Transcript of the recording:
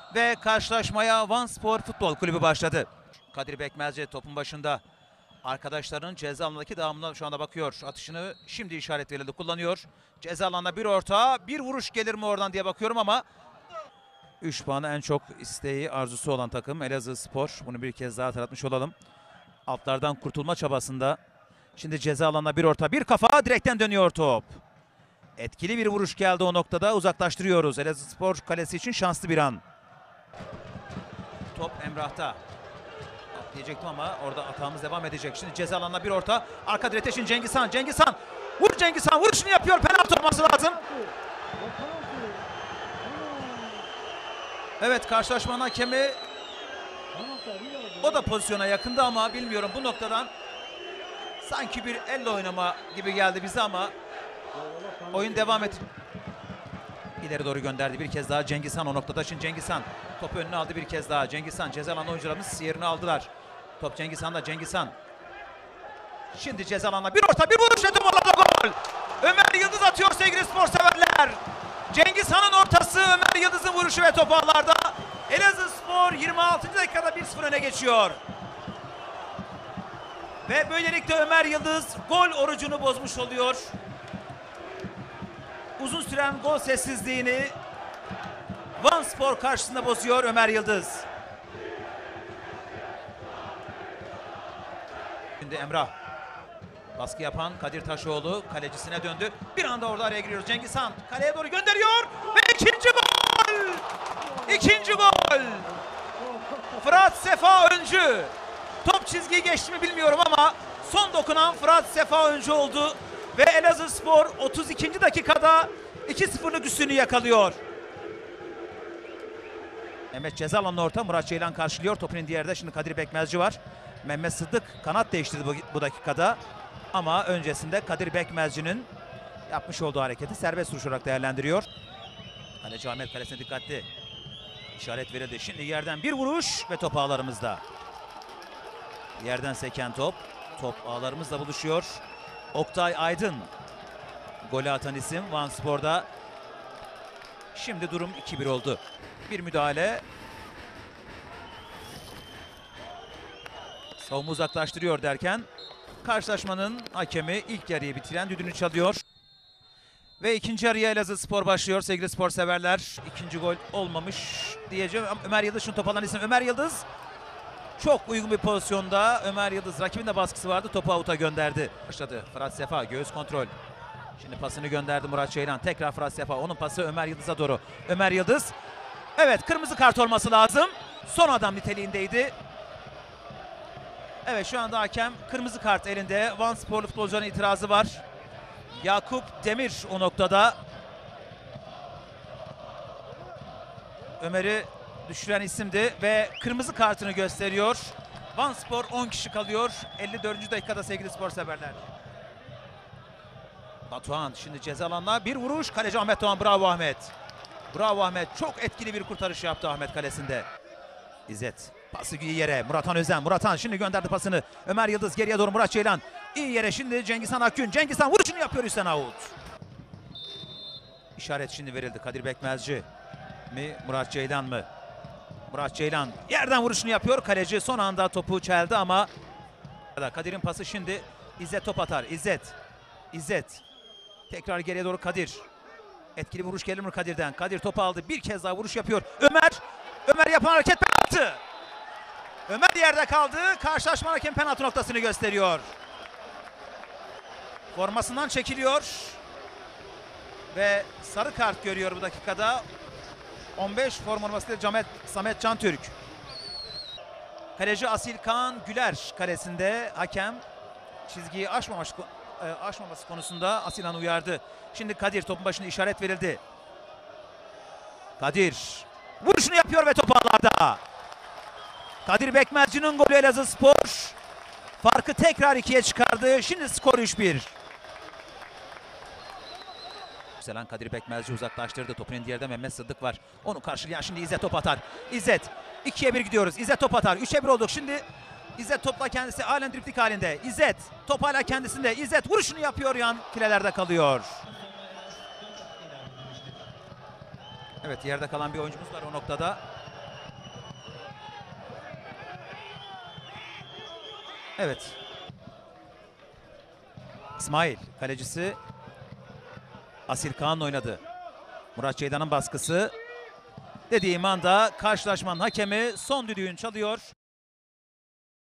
ve karşılaşmaya Vanspor Futbol Kulübü başladı. Kadir Bekmezci topun başında. Arkadaşlarının ceza alanındaki dağımına şu anda bakıyor. Atışını şimdi işaret verildi, kullanıyor. Ceza alanına bir orta, bir vuruş gelir mi oradan diye bakıyorum ama 3 puanı en çok isteği, arzusu olan takım Elazığspor. Bunu bir kez daha hatırlatmış olalım. Altlardan kurtulma çabasında. Şimdi ceza alanına bir orta, bir kafa, direkten dönüyor top. Etkili bir vuruş geldi o noktada, uzaklaştırıyoruz. Elazığspor kalesi için şanslı bir an. Top Emrah'ta. Diyecektim ama orada hatamız devam edecek. Şimdi ceza alanına bir orta. Arka direkte şimdi Cengiz Han. Cengiz Han. Vur Cengiz Han. Vuruşunu yapıyor. Penaltı olması lazım. Evet, karşılaşmanın hakemi o da pozisyona yakındı ama bilmiyorum, bu noktadan sanki bir elle oynama gibi geldi bize ama oyun devam et. İleri doğru gönderdi bir kez daha Cengiz Han o noktada. Şimdi Cengiz Han topu önüne aldı bir kez daha. Cengiz Han, ceza alanı oyuncularımız yerini aldılar. Top Cengiz Han'da, Cengiz Han. Şimdi ceza alanına bir orta, bir vuruş ve top gol. Ömer Yıldız atıyor sevgili spor severler. Cengiz Han'ın ortası, Ömer Yıldız'ın vuruşu ve top ağlarda. Elazığspor 26. dakikada 1-0 öne geçiyor. Ve böylelikle Ömer Yıldız gol orucunu bozmuş oluyor. Uzun süren gol sessizliğini Vanspor karşısında bozuyor Ömer Yıldız. Şimdi Emrah. Baskı yapan Kadir Taşoğlu kalecisine döndü. Bir anda orada araya giriyoruz. Cengiz Han kaleye doğru gönderiyor ve ikinci gol! İkinci gol! Fırat Sefa Öncü. Top çizgiyi geçti mi bilmiyorum ama son dokunan Fırat Sefa Öncü oldu. Ve Elazığspor 32. dakikada 2-0'lık üstünü yakalıyor. Mehmet ceza alanına orta. Murat Ceylan karşılıyor. Topun diğer yerde şimdi Kadir Bekmezci var. Mehmet Sıddık kanat değiştirdi bu dakikada. Ama öncesinde Kadir Bekmezci'nin yapmış olduğu hareketi serbest vuruş olarak değerlendiriyor. Kaleci Ahmet kalesine dikkatli. İşaret verildi. Şimdi yerden bir vuruş ve top ağlarımızda. Yerden seken top. Top ağlarımızla buluşuyor. Oktay Aydın golü atan isim Vanspor'da. Şimdi durum 2-1 oldu. Bir müdahale. Savunma uzaklaştırıyor derken karşılaşmanın hakemi ilk yarıyı bitiren düdüğünü çalıyor. Ve ikinci yarıya Elazığspor başlıyor sevgili spor severler. İkinci gol olmamış diyeceğim. Ömer Yıldız şimdi top alan isim. Ömer Yıldız çok uygun bir pozisyonda. Ömer Yıldız rakibin de baskısı vardı. Topu avuta gönderdi. Başladı Fırat Sefa, göğüs kontrol. Şimdi pasını gönderdi Murat Ceylan. Tekrar Fırat Sefa. Onun pası Ömer Yıldız'a doğru. Ömer Yıldız. Evet, kırmızı kart olması lazım. Son adam niteliğindeydi. Evet, şu anda hakem kırmızı kart elinde. Vansporlu futbolcuların itirazı var. Yakup Demir o noktada. Ömer'i düşüren isimdi ve kırmızı kartını gösteriyor. Vanspor 10 kişi kalıyor. 54. dakikada sevgili spor severler. Batuhan şimdi ceza alanına bir vuruş. Kaleci Ahmet Doğan. Bravo Ahmet. Bravo Ahmet. Çok etkili bir kurtarış yaptı Ahmet kalesinde. İzzet. Pası iyi yere. Murathan Özen. Murathan şimdi gönderdi pasını. Ömer Yıldız geriye doğru. Murat Ceylan. İyi yere şimdi Cengizhan Akgün. Cengizhan vuruşunu yapıyor üstten out. İşaret şimdi verildi. Kadir Bekmezci mi? Murat Ceylan mı? Murat Ceylan yerden vuruşunu yapıyor. Kaleci son anda topu çeldi ama Kadir'in pası şimdi. İzzet top atar. İzzet. İzzet. Tekrar geriye doğru Kadir. Etkili vuruş gelir mi Kadir'den? Kadir topu aldı. Bir kez daha vuruş yapıyor. Ömer. Ömer yapan hareket penaltı. Ömer yerde kaldı. Karşılaşma hakem penaltı noktasını gösteriyor. Formasından çekiliyor. Ve sarı kart görüyor bu dakikada. 15 formasıyla Samet Cantürk. Kaleci Asil Kaan Güler kalesinde. Hakem çizgiyi aşmaması konusunda Asil Han uyardı. Şimdi Kadir topun başına işaret verildi. Kadir vuruşunu yapıyor ve top ağlarda. Kadir Bekmezci'nin golü Elazığspor. Farkı tekrar 2'ye çıkardı. Şimdi skor 3-1. Yükselen Kadir Bekmezci uzaklaştırdı. Topun diğerde Mehmet Sıddık var. Onu karşılayan şimdi İzzet top atar. İzzet 2'ye 1 gidiyoruz. İzzet top atar. 3'e 1 olduk. Şimdi İzzet topla kendisi halen driplik halinde. İzzet top hala kendisinde. İzzet vuruşunu yapıyor, yan filelerde kalıyor. Evet, yerde kalan bir oyuncumuz var o noktada. Evet. İsmail kalecisi Asil Kaan oynadı. Murat Ceylan'ın baskısı. Dediğim anda karşılaşmanın hakemi son düdüğünü çalıyor.